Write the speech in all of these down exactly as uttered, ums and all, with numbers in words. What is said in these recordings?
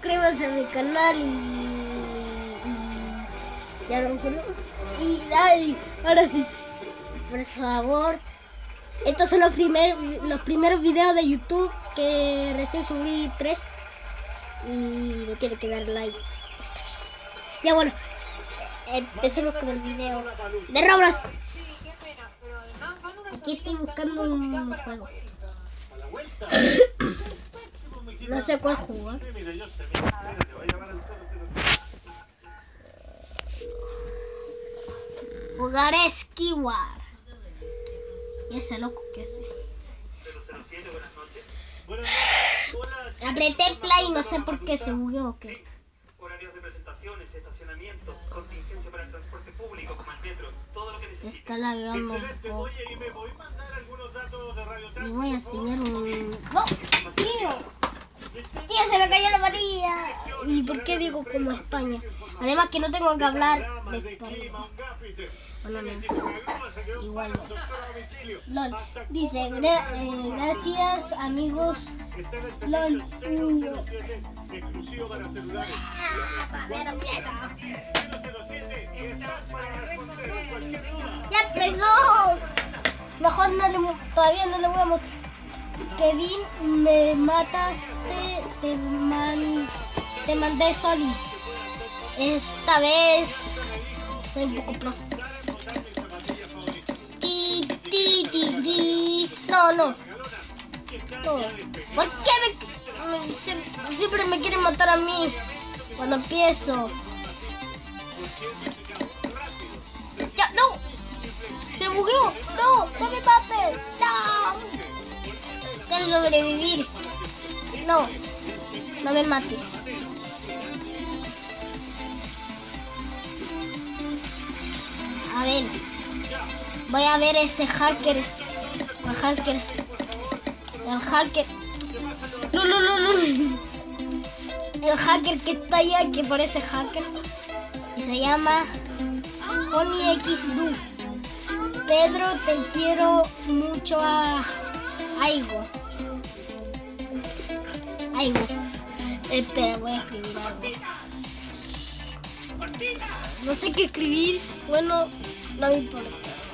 suscríbanse a mi canal y, y ya no creo. Y ay, ahora sí, por favor. Estos son los primeros, los primeros videos de YouTube que recién subí tres. Y no tiene que dar like esta vez. Ya bueno, empecemos con el video de Roblox. Aquí estoy buscando un juego. No sé cuál jugar. Jugaré Skyward. Y ese loco que sé. Apreté play y no sé por qué se bugueó o qué. Horarios de presentaciones, estacionamientos, contingencia para el transporte público como el metro, todo lo que necesites. Está lagueando un poco. Oye, y me voy a mandar algunos datos de radio. Y voy a enseñar un... ¡No! ¡Tío! ¡Tío, se me cayó la batería! ¿Y por qué digo como España? Además que no tengo que hablar de España. Bueno, no. Igual no. LOL. Dice, gra eh, gracias amigos. LOL. Uh. Ah, todavía no empieza. ¡Ya empezó! Mejor no le, todavía no le voy a mostrar. Kevin, me mataste, te, man, te mandé Soli. Esta vez soy un poco pro. Ti, ti, ti, ti. No, no. No. ¿Por qué me, me, siempre me quieren matar a mí cuando empiezo? Ya, no. Se bugueó. No, no me mates. No. Quiero sobrevivir. No, no me mates. A ver, voy a ver ese hacker. El hacker. El hacker. No, no, no, no. El hacker que está allá, que parece hacker. Y se llama PonyXDu. Pedro, te quiero mucho a Aigo. Aigo. Espera, voy a escribir algo. No sé qué escribir. Bueno, no me importa.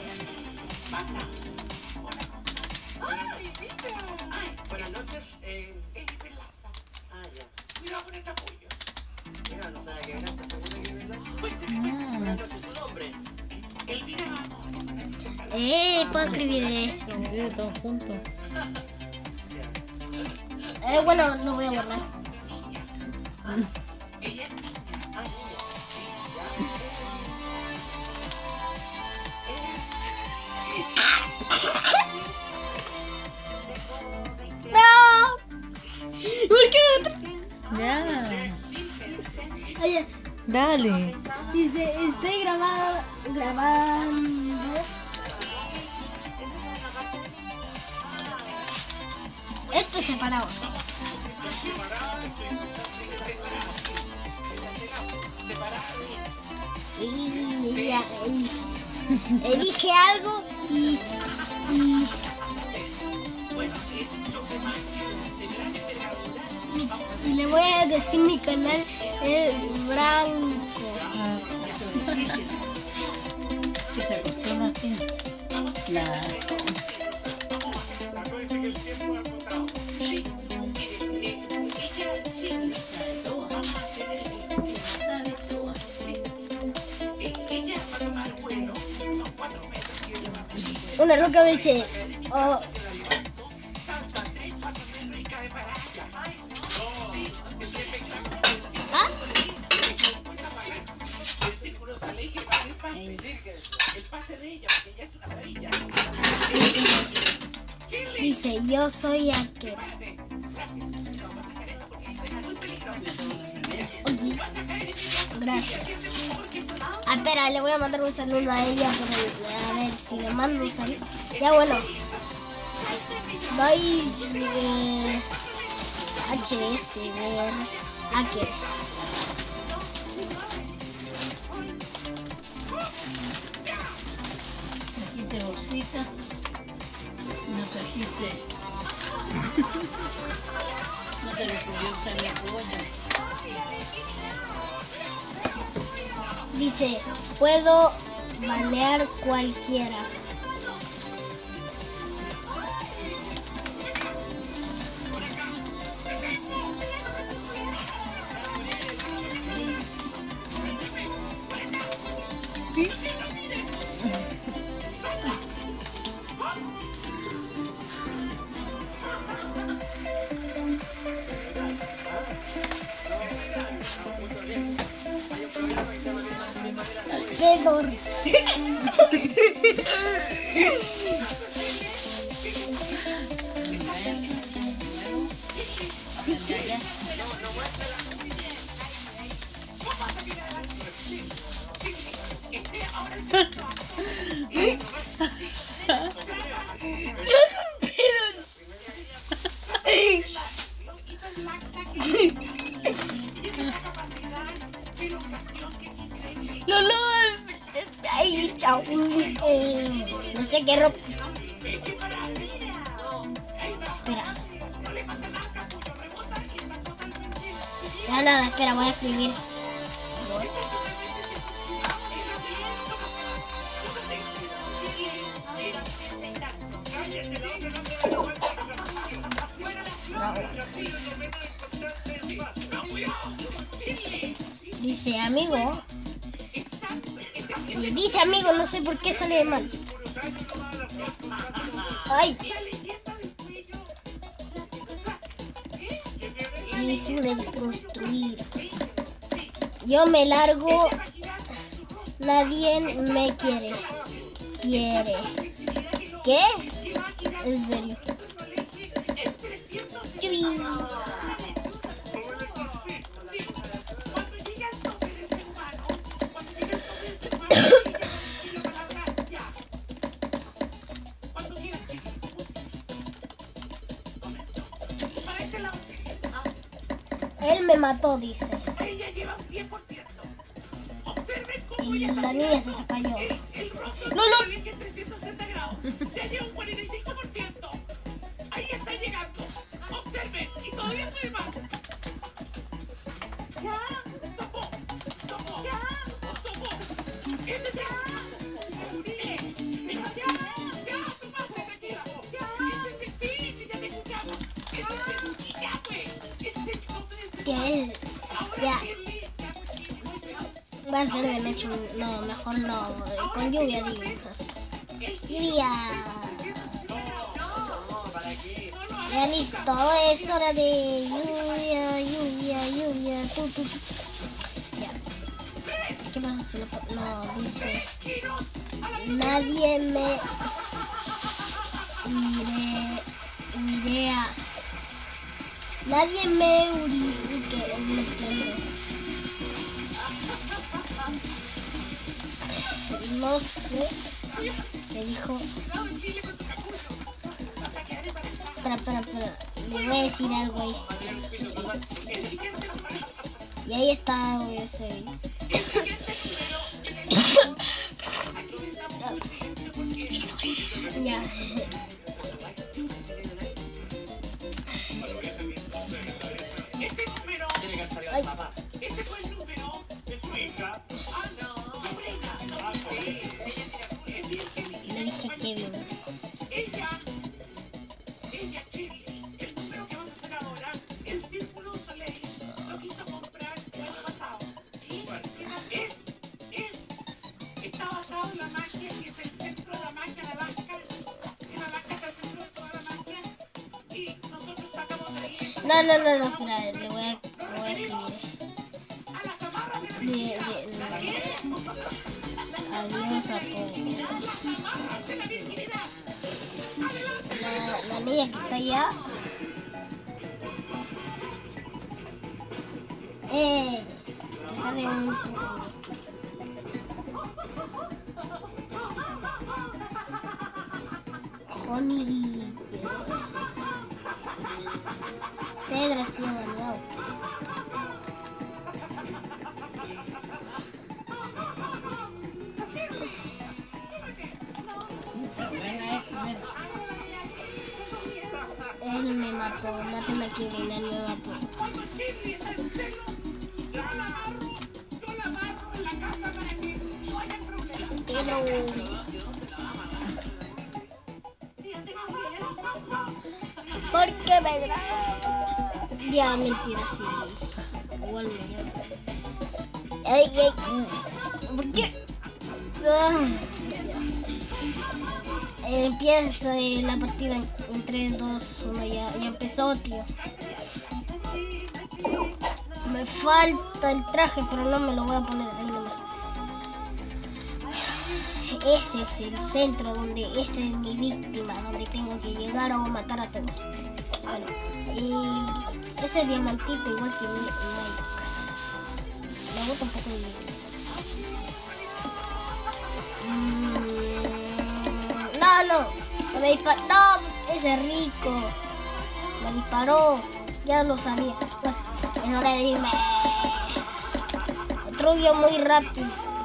Buenas noches. Eh, ah, ya. Cuidado con el capullo. Mira, no sabe que verás, seguro que viene el Buenas noches, su nombre. Elvira. Eh, puedo escribir eso. Todos juntos. Eh, bueno, lo voy a borrar. ¡No! ¿Por qué otra? Ya. Oye, Dale. dice, estoy grabando, grabando. Esto es separado. Y, ya, y, eh, dije algo y, y, y le voy a decir mi canal es Branco. Que se acostó una gente. Claro. Una loca me dice, oh, ¿ah? Dice, dice, yo soy hacker. Oye, gracias. Ah, espera, le voy a mandar un saludo a ella, pero a ver si le mando un saludo. Ya bueno. Vais eh, H S ver hacker. Trajiste bolsita. No trajiste. No te le ocurrió usar la cebolla. Dice, puedo banear cualquiera. Pedor. No, no, ay, chao. Eh, no sé qué ropa. Espera. Ya nada, espera, voy a escribir. Dice amigo. Y dice amigo, no sé por qué sale mal. Ay. Dice de construir. Yo me largo. Nadie me quiere. Quiere. ¿Qué? En serio. Él me mató, dice. Y la niña se cayó. No, no. Se lleva un cuarenta y cinco por ciento. Ahí está llegando. Observen. Y todavía puede más. Ya. Topó. Topó. Ya. Topó. Ese es el... Mira, ya. Ya. Tomaste, tranquila. Ya. Ese es el... Sí, sí, ya te escuchamos. Ese es el... Y ya, pues. Ese es el tope del... ¿Qué es? Ya. Va a ser de noche. No, mejor no. Con lluvia, digo. Así. Lluvia. Ya listo, es hora de lluvia, lluvia, lluvia. Tu, tu, tu. Ya. ¿Qué pasa si lo pongo? No, dice. Nadie me ire, ireas. Nadie me urique. No sé qué dijo. Espera, espera, espera. Le voy a decir algo ahí. Y ahí está ese. Ya. Ay. Este fue el número de su hija. Ah, no. Le dije Kevin. Ella, ella, Chile, el número que vamos a hacer ahora, el Círculo Soleil, lo quiso comprar el año pasado. Es, es, está basado en la magia, que es el centro de la magia de Alaska. En Alaska está el centro de toda la magia. Y nosotros sacamos de ahí. No, no, no, no, espera, le voy a, le voy a escribir. A las amarras de De, de, no. Adiós a todos. La, la niña que está allá. Eh, que sale un Honey. Pedro ha sido baneado. Él me mató, maten a Kevin, él me mató. Cuando Chirri está en celo, yo la amarro, yo la amarro en la casa para No. ¿Por qué me graba? Ya, mentira, sí. Igual me llama. ¡Ey, ey! ¿Por qué? Ah, eh, empieza eh, la partida en, en tres, dos, uno. Ya, ya empezó, tío. Me falta el traje, pero no me lo voy a poner ahí nomás. Ese es el centro donde esa es mi víctima, donde tengo que llegar o matar a todos. Bueno, y ese diamantito igual que mi Mike. Me gusta un poco de mm, no, no, no me disparó. No, ese rico. Me disparó. Ya lo sabía. Bueno, es hora de irme. Destruyó muy rápido.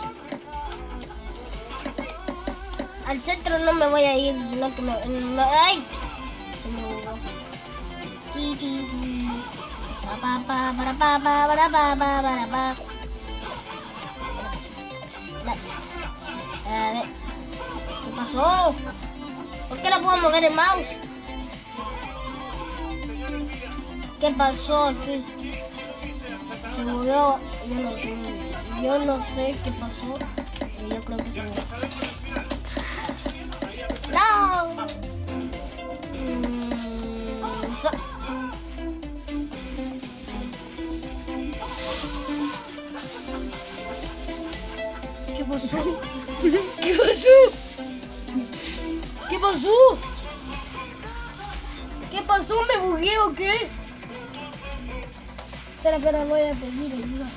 Al centro no me voy a ir, sino que me... me ¡ay! Se me olvidó. Ti, ti, ti. Pa, pa, para, pa, pa, para, pa, pa, para, pa. A ver. ¿Qué pasó? ¿Por qué no puedo mover el mouse? ¿Qué pasó aquí? Se murió. Yo no, yo no sé qué pasó. Yo creo que se murió. ¡No! ¿Qué pasó? ¿Qué pasó? ¿Qué pasó? ¿Qué pasó? ¿Me bugué o qué? Espera, espera, voy a pedir ayuda.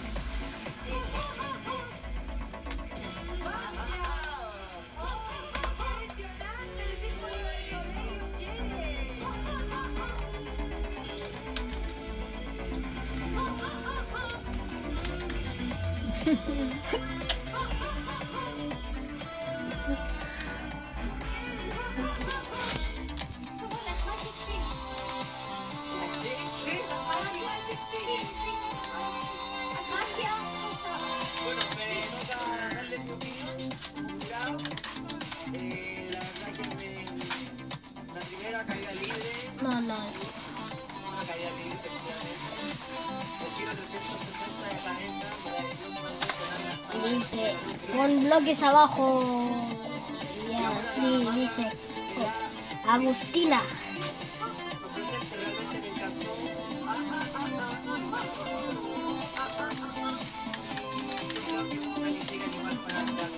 Bueno, me toca darle mi opinión, un grado. Eh, la verdad que me... La primera caída libre, No, no. una caída libre, efectivamente. El giro trescientos sesenta de cabeza, maravilloso. Y dice, con bloques abajo. Ya, sí, dice. oh, Agustina. Realmente me encantó. Una lística animal para darle.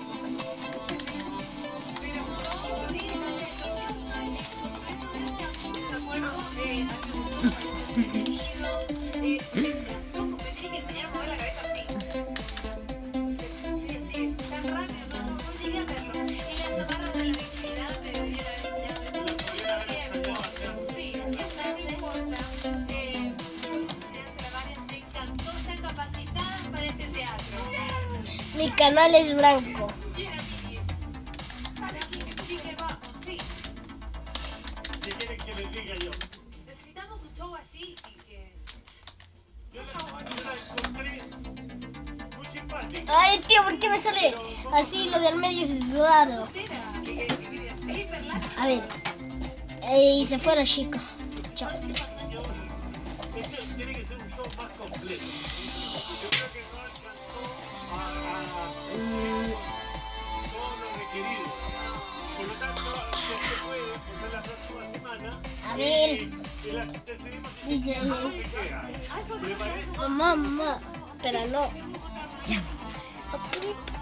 Mi canal es blanco. ¿Qué quieren que les diga yo? Necesitamos un show así y que... Yo la, yo la encontré muy simpática. Ay, tío, ¿por qué me sale así lo del medio censurado? A ver. Y se fue la chica. Chao. Yo, esto tiene que ser un show más completo. Yo creo que no alcanzó a, a Mm, todo lo requerido. Por lo tanto, si se puede, pues en la próxima semana. A ver. eh, y la- decidimos si Dice, se queda o se queda. ¿Le parece? mamá, mamá. Pero no. Ya.